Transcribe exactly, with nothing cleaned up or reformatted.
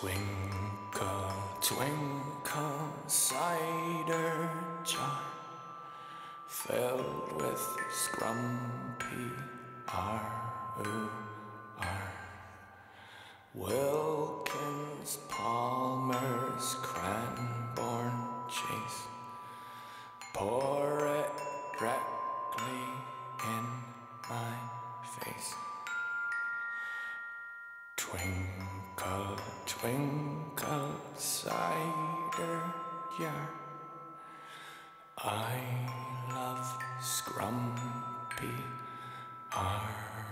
Twinkle, twinkle, cider jar filled with scrumpy R O R. Wilkins, Palmer's, Cranbourne Chase. Pour it directly in my face. Twinkle, twinkle, cider jar. I love scrumpy R